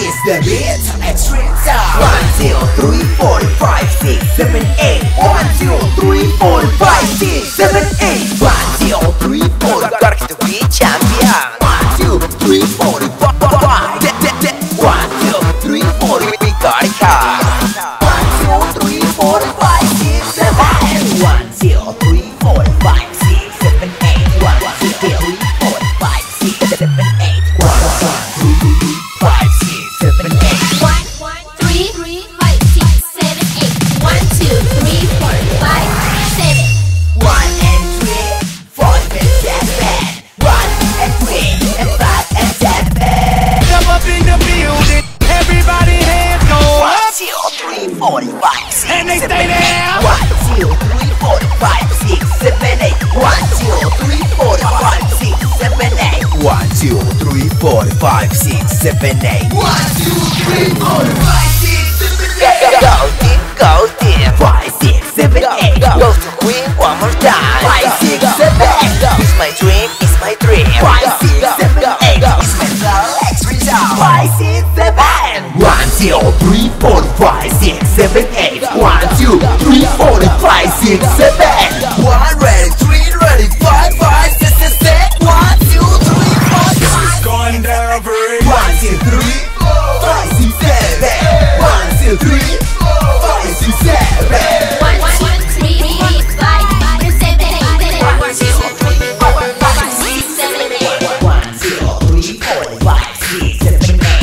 is the beat, extreme sound. 1, 2, 3, 4, 5, 6, 7, 8. 1, 2, 3, 4, 5, 6, 7, 8. 1, 2, 3, 4, gotta get the beat champion. 1, 2, 3, 4, 5, 1, 2, 3, 4, we got it car. 1, 2, 3, 4, 5, 6, 7, 1, 2, 3, 4, 5, 6, 7, 8. 1, 2, 3, 4, 5, 6, 7, 8. 1, 2, 5, 6, 7, 8. 1, 3, 5, 6, 7, 8. 1, 2, 3, 4, 5, 7. 1 and 3, 4 and 7. 1 and 3 and 5 and 7. Step up in the building, everybody hands go 1, up, 2, 3, 4, 5, 6, and they 7, stay 8. there. 1, 2, 3, 4, 5, 6, 7, 8. 1, 2, 3, 4, 5, 6, 7, 8. 1, 2, 3, 4, 5, 6, 7, 8. 1, 2, 3, 4, 5, 6, 7, 8. Go team, go team. 5, 6, 7, 8. Go to Queen one more time. 5, 6, 7, 8. It's my dream, it's my dream. 5, 6, 7, 8. It's my soul, extreme sound. 5, 6, 7. 1, 2, 3, 4, 5, 6, 7, 8. 1, 2, 3, 4, 5, 6, 7, 8. 1, ready, 3, ready, 5, 5, 6, 6, 7. 1, 2, 3, 4, 5. Going down for it. 1, 2, 3, 4, 5, 6, 7. 1, 2, 3, 4, 5, 6, 7. 1, 2, 3, 5, 7, 8. 1, 2, 3, 4, 5, 6, 7, 8. 1, 2, 3, 4, 5, 6, 7, 8.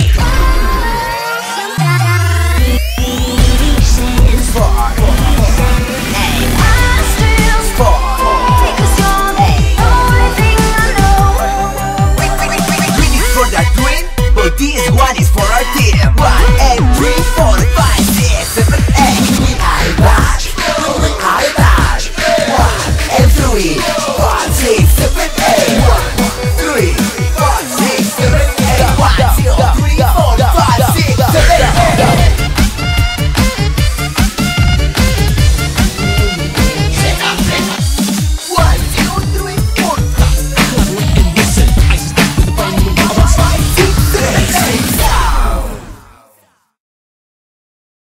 4. For that dream, but this one is for our team. 1, 2, 3, 4, 5, 6, 7, 8.